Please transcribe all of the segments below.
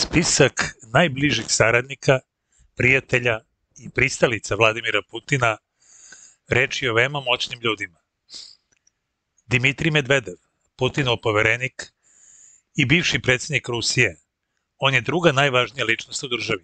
Spisak najbližih saradnika, prijatelja i pristalica Vladimira Putina reč je o veoma moćnim ljudima. Dimitrij Medvedev, Putinov poverenik i bivši predsjednik Rusije, on je druga najvažnija ličnost u državi.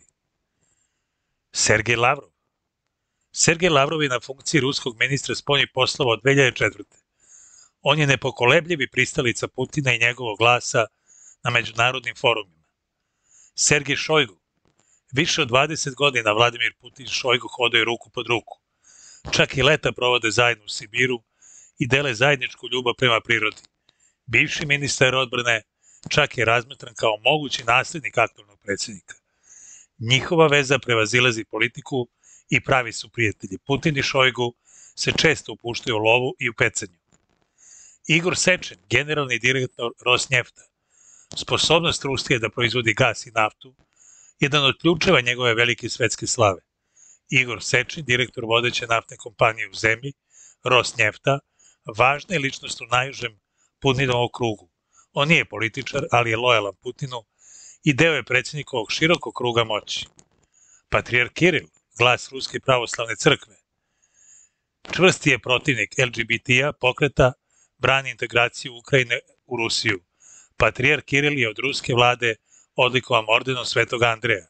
Sergej Lavrov. Sergej Lavrov je na funkciji ruskog ministra spoljnih poslova od 2004. On je nepokolebljivi pristalica Putina i njegovog glasa na međunarodnim forumima. Sergej Šojgu. Više od 20 godina Vladimir Putin i Šojgu hodaju ruku pod ruku. Čak i leta provode zajedno u Sibiru i dele zajedničku ljubav prema prirodi. Bivši ministar odbrane čak je razmatran kao mogući naslednik aktualnog predsjednika. Njihova veza prevazilazi politiku i pravi su prijatelji. Putin i Šojgu se često upuštaju u lovu i u pecanju. Igor Sečin, generalni direktor Rosnjefta. Sposobnost Rusije da proizvodi gas i naftu, jedan od ključeva njegove velike svetske slave. Igor Sečin, direktor vodeće naftne kompanije u zemlji, Rosnjefta, važna je ličnost u najužem Putinovom krugu. On nije političar, ali je lojalan Putinu i deo je predsjednikovog širokog kruga moći. Patrijarh Kiril, glas Ruske pravoslavne crkve. Čvrsti je protivnik LGBT-a, pokreta, brani integraciju Ukrajine u Rusiju. Patrijarh Kiril je od ruske vlade odlikovan ordenom Svetog Andreja.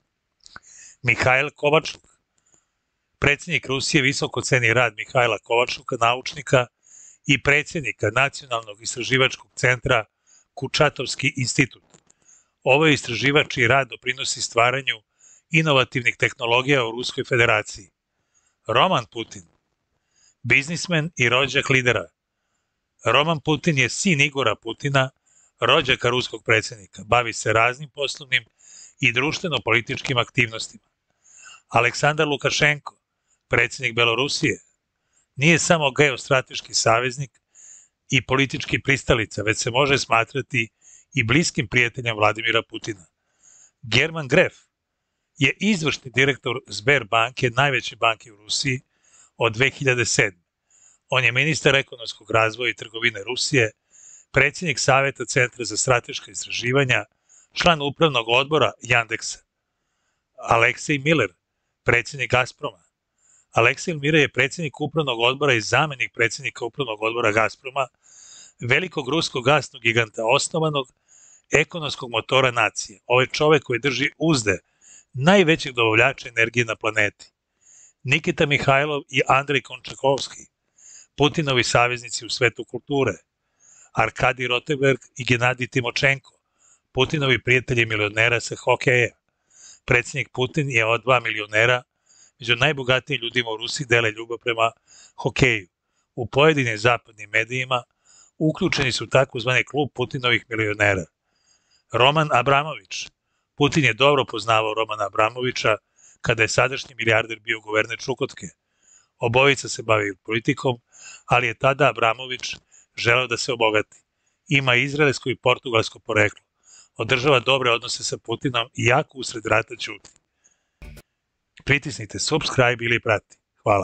Mihajl Kovačuk. Predsjednik Rusije visoko ceni rad Mihajla Kovačuka, naučnika i predsjednika Nacionalnog istraživačkog centra Kurčatovski institut. Ovo je istraživač čiji rad doprinosi stvaranju inovativnih tehnologija u Ruskoj federaciji. Roman Putin. Biznismen i rođak lidera. Roman Putin je sin Igora Putina, rođaka ruskog predsjednika. Bavi se raznim poslovnim i društveno-političkim aktivnostima. Aleksandar Lukašenko, predsjednik Belorusije, nije samo geostrateški saveznik i politički pristalica, već se može smatrati i bliskim prijateljem Vladimira Putina. German Gref je izvršni direktor Sberbanke, najveće banke u Rusiji, od 2007. On je ministar ekonomskog razvoja i trgovine Rusije, predsjednik Saveta Centra za strateška istraživanja, član upravnog odbora Yandeksa. Aleksej Miller, predsjednik Gazproma. Aleksej Miller je predsjednik upravnog odbora i zamenik predsjednika upravnog odbora Gazproma, velikog ruskog gasnog giganta, osnovanog ekonomskog motora nacije. Ovo je čovek koji drži uzde najvećeg dobavljača energije na planeti. Nikita Mihajlov i Andrej Končakovski, Putinovi saveznici u svetu kulture. Arkadij Rotenberg i Genadij Timočenko, Putinovi prijatelji milionera sa hokeja. Predsjednik Putin je od 2 milionera, među najbogatijim ljudima u Rusiji dele ljubav prema hokeju. U pojedinim zapadnim medijima uključeni su takozvani klub Putinovih milionera. Roman Abramović. Putin je dobro poznavao Romana Abramovića kada je sadašnji milijarder bio guverner Čukotke. Obojica se bavi politikom, ali je tada Abramović želeo da se obogati. Ima izraelsko i portugalsko poreklo. Održava dobre odnose sa Putinom i jako usred rata ćuti. Pritisnite subscribe ili prati.